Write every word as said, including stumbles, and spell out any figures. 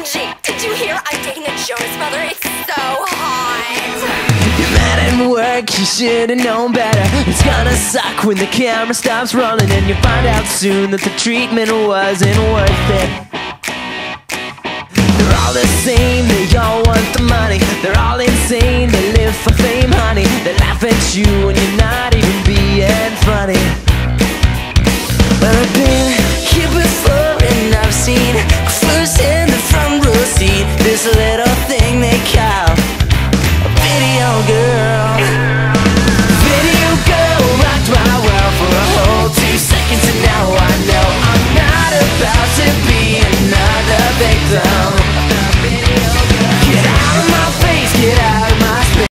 Angie, did you hear I'm dating a Jonas brother? It's so hot. You're mad at work, you should've known better. It's gonna suck when the camera stops rolling, and you find out soon that the treatment wasn't worth it. They're all the same, they all want the money. They're all insane, they live for fame, honey. They laugh at you when you're not even being funny.